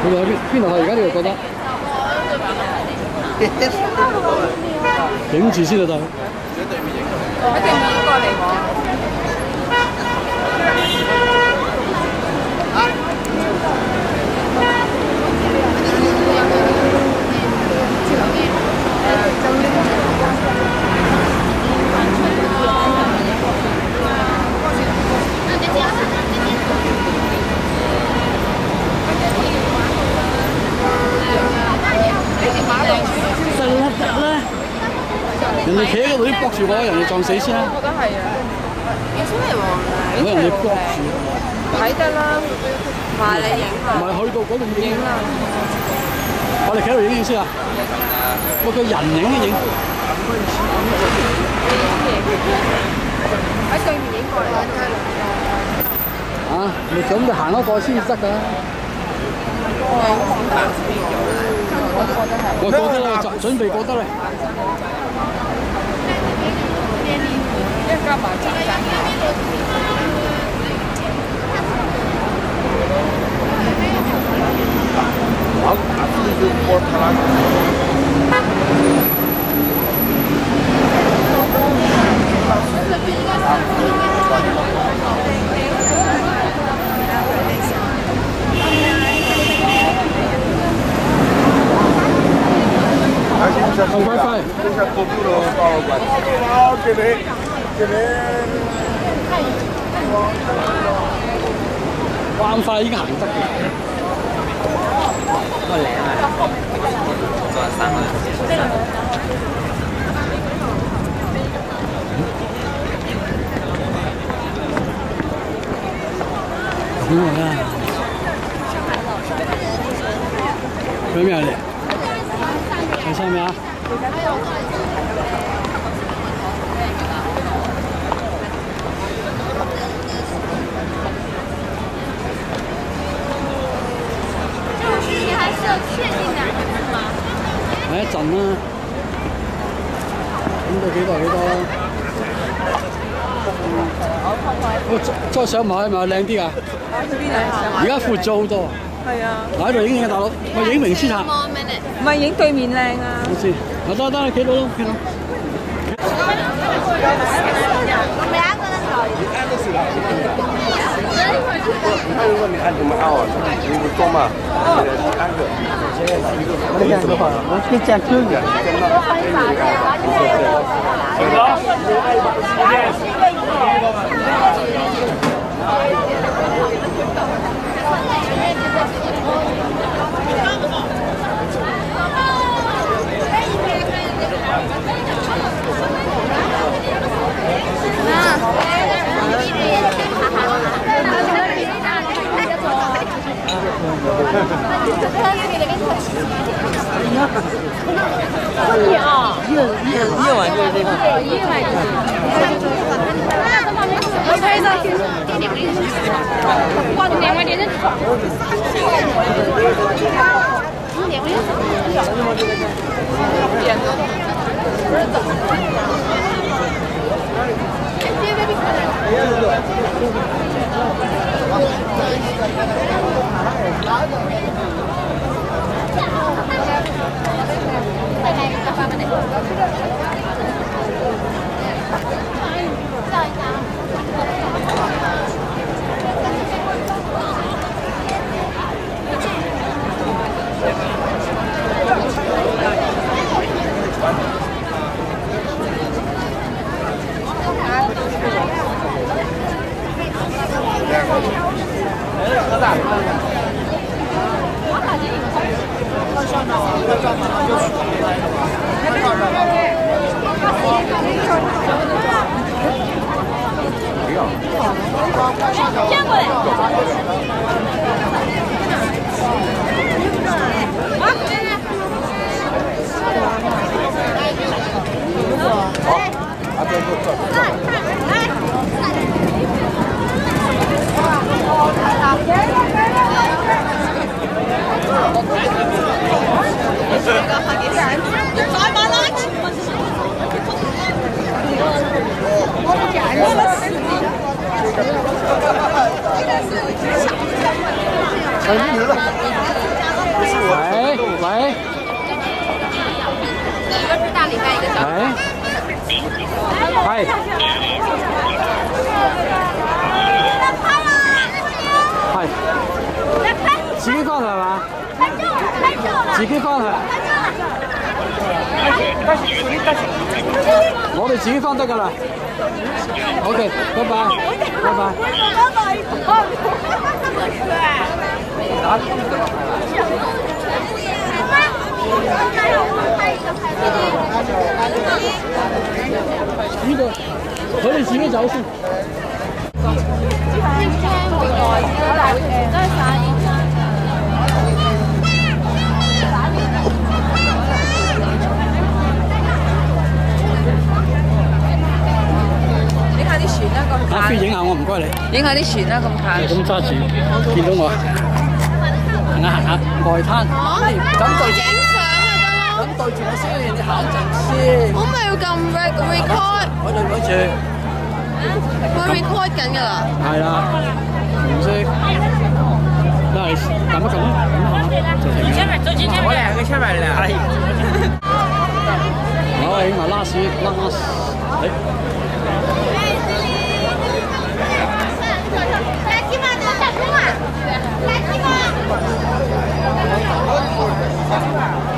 你哋去邊度去？而家你哋覺得？影住先啊，就。喺對面影。喺對面影過嚟喎。人哋企喺嗰度，啲搏住我，人哋撞死先啦。我覺得係啊，要出嚟喎，俾人哋搏住。睇得啦，埋你影啊！唔係去到嗰度影啦。我哋企喺度影影先啊！我個人影一影。喺對面影過嚟。啊！你咁就行嗰個先得㗎。我過得啦，準備過得啦。一加埋站站。好，打字就播他了。快快！等下过不了到晚上。好，给你。哇！咁快已經行得嘅。個靚啊！再3個人。咁我啦。去邊啊你？去上面啊！係一陣啦，咁到幾多啦？再上埋係咪靚啲啊？而家闊咗好多。係啊。嗱喺度影影啊，大佬，我影明斯塔。唔係影對面靚啊。好先，得，企到咯，企到。如果你按怎么按啊？你不做嘛？按个。我讲的话，我可以讲久一点。夜晚就是这个。我拍上去。哇，2块钱的床。见过嘞。 成鱼了。 喂喂。 一个是大礼拜，一个小礼拜。 係。係。自己翻去係嘛？自己翻去。我哋自己翻得㗎啦。OK， 拜拜，拜拜。呢個佢哋自己走先。都係散煙餐影下啲船啦，咁近。阿飛影下我，唔該你。影下啲船啦，咁近。咁揸住，見到我。行下行下，外灘。咁對住。影相咪得咯。咁對住我先，你行一陣先。我咪要撳 record。攞住。佢 record 緊㗎啦。係啦，紅色。都係撳一撳啦。我兩個出嚟啦。好，影埋拉屎。來雞嘛，這個小豬嘛，來雞嘛。